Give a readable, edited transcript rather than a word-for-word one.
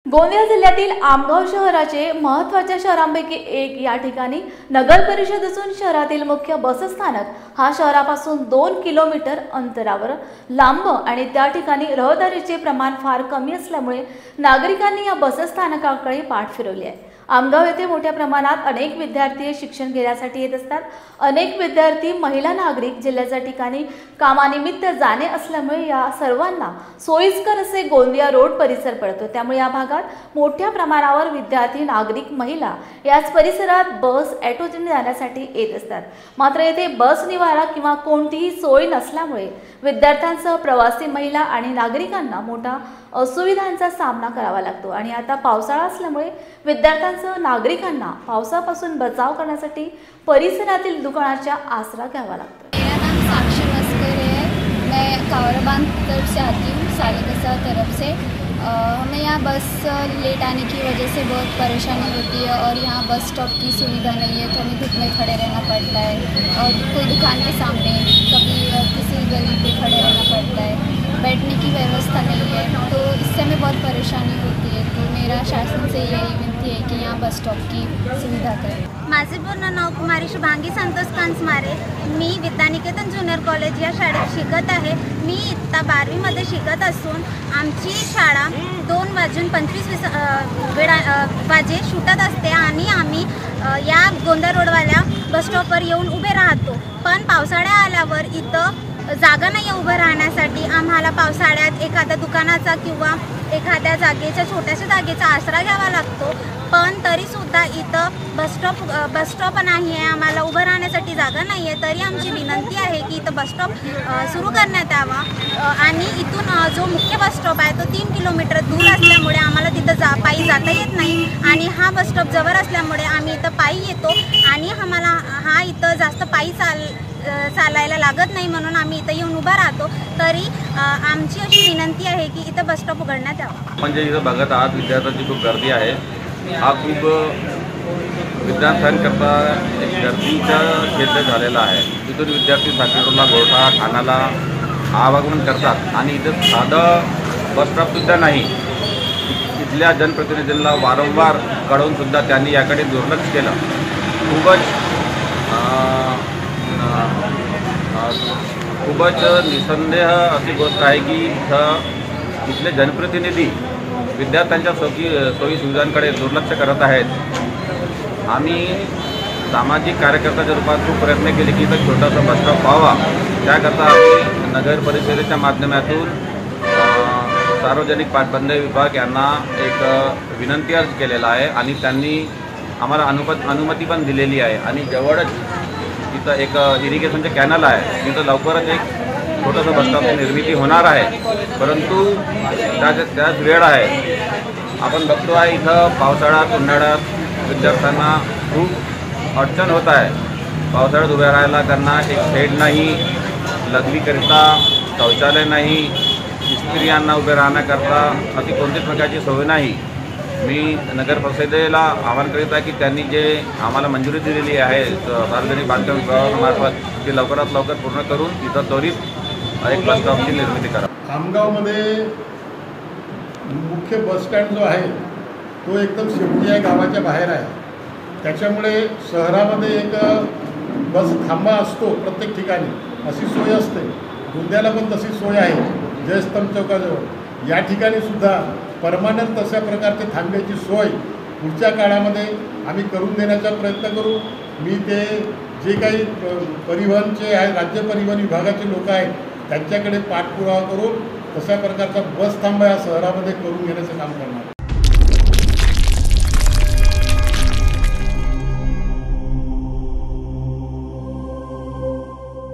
गोंदिया जिल्ह्यातील आमगाव शहराचे महत्त्वाच्या शहरांपैकी एक या ठिकाणी नगर परिषद असून शहरातील मुख्य बसस्थानक हा शहरापासून 2 किलोमीटर अंतरावर लांब आणि त्या ठिकाणी रहदारीचे प्रमाण फार कमी असल्यामुळे नागरिकांनी या बसस्थानकाकडे पाठ फिरवली आहे। आमगाव येथे मोठ्या प्रमाणात अनेक विद्यार्थी शिक्षण घेण्यासाठी येत असतात। अनेक विद्यार्थी महिला नागरिक जिल्ह्याच्या ठिकाणी कामानिमित्त जाणे असल्यामुळे या सर्वांना सोयीस्कर असे गोंदिया रोड परिसर पडतो। त्यामुळे या भागात मोठ्या प्रमाणावर विद्यार्थी नागरिक महिला याच परिसरात बस ऑटोने जाण्यासाठी येत असतात। मात्र येथे बस निवारा किंवा कोणतीही सोय नसल्यामुळे विद्यार्थ्यांसह प्रवासी महिला आणि नागरिकांना मोठा असुविधांचा सामना करावा लागतो। आणि आता पावसाळा असल्यामुळे विद्यार्थ्यांसह नागरिकांना पावसापासून बचाव करण्यासाठी परिसरातील दुकानाचा आसरा घ्यावा लागतो। मेरा नाम साक्षी मस्कर है। मैं कावराबांध तरफ से आती हूँ, सालिकसा तरफ से। हमें यहाँ बस लेट आने की वजह से बहुत परेशानी होती है और यहाँ बस स्टॉप की सुविधा नहीं है, तो हमें धूप में खड़े रहना पड़ता है और कोई दुकान के सामने कभी किसी गली पे खड़े रहना पड़ता है। बैठने की व्यवस्था नहीं है, तो इससे हमें बहुत परेशानी होती है। तो मेरा शासन से यही विनंती है कि यहाँ बस स्टॉप की सुविधा करें। माझे पूर्ण नाव कुमारी शुभांगी संतोष कांसमारे। मी विद्यानिकेतन ज्युनियर कॉलेज या शाळेत शिकत आहे। मी इयत्ता 12वी मध्ये शिकत असून आमची शाळा 2:25 वाजे सुटत असते आणि आम्ही या गोंदिया रोडवाल्या बस स्टॉपवर येऊन उभे राहतो। पण पावसाळा आल्यावर इथं जागा नाही उभं राहण्यासाठी आम्हाला पावसाळ्यात एखाद्या दुकानाचा किंवा एखाद्या जागेच्या छोट्याशा जागेचा आसरा घ्यावा लागतो। पण तरीसुद्धा इथं बस स्टॉप नाही आहे, आम्हाला उभं राहण्यासाठी जागा नाही आहे। तरी आमची विनंती आहे की इथं बस स्टॉप सुरू करण्यात यावा आणि इथून जो मुख्य बस स्टॉप आहे तो 3 किलोमीटर दूर असल्यामुळे आम्हाला तिथं पायी जाता येत नाही आणि हा बस स्टॉप जवळ असल्यामुळे आम्ही इथं पायी येतो आणि आम्हाला हा इथं जास्त पायी चालायला लागत नाही, म्हणून आम्ही इथं येऊन उभा राहतो। तरी आमची अशी विनंती आहे की इथं बस स्टॉप उघडण्यात यावा। म्हणजे इथं बघत आहात विद्यार्थ्यांची खूप गर्दी आहे। हा खूप विद्यार्थ्यांकरता एक गर्दीचा क्षेत्र झालेला आहे। तिथून विद्यार्थी साखरेला गोठा ठाण्याला आवागमन करतात आणि इथं साधं बस स्टॉपसुद्धा नाही। इथल्या जनप्रतिनिधींना वारंवार कळवूनसुद्धा त्यांनी याकडे दुर्लक्ष केलं। खूपच निसंदेह अशी गोष्ट आहे की इथले जनप्रतिनिधी विद्यार्थ्यांच्या सोयी सुविधांकडे दुर्लक्ष करत आहेत। आम्ही सामाजिक कार्यकर्त्याच्या रूपात खूप प्रयत्न केले की इथं छोटासा बस स्टॉप व्हावा। त्याकरता आम्ही नगर परिषदेच्या माध्यमातून सार्वजनिक पाटबंधारे विभाग यांना एक विनंती अर्ज केलेला आहे आणि त्यांनी आम्हाला अनुमती पण दिलेली आहे। आणि जवळच इथं एक इरिगेशनचे कॅनल आहे, तिथं लवकरच एक छोटंसं बस स्टॉपची निर्मिती होणार आहे। परंतु त्याच वेळ आहे। आपण बघतो आहे इथं पावसाळ्यात उन्हाळ्यात विद्यार्थ्यांना खूप अडचण होत आहे। पावसाळ्यात उभ्या राहायला त्यांना एक शेड नाही, लघवीकरिता शौचालय नाही, स्त्रियांना उभे राहण्याकरता अशी कोणत्याच प्रकारची सोय नाही। मी नगर परिषदेला आवाहन करीत आहे की त्यांनी जे आम्हाला मंजुरी दिलेली आहे सार्वजनिक बांधकाम विभागामार्फत ती लवकरात लवकर पूर्ण करून इथं त्वरित एक बस स्टॉपची निर्मिती करा। आमगावमध्ये मुख्य बस स्टँड जो आहे तो एकदम शेवटी आहे, गावाच्या बाहेर आहे। त्याच्यामुळे शहरामध्ये एक बस थांबा असतो प्रत्येक ठिकाणी, अशी सोय असते। गोंदियाला पण तशी सोय आहे जयस्तंभ चौकाजवळ। या ठिकाणी सुद्धा परमनंट तशा प्रकारची थांब्याची सोय पुढच्या काळामध्ये आम्ही करून देण्याचा प्रयत्न करू। मी ते जे काही परिवहनचे आहे, राज्य परिवहन विभागाचे लोक आहेत त्यांच्याकडे पाठपुरावा करून तशा प्रकारचा बस थांबा या शहरामध्ये करून घेण्याचं काम करणार।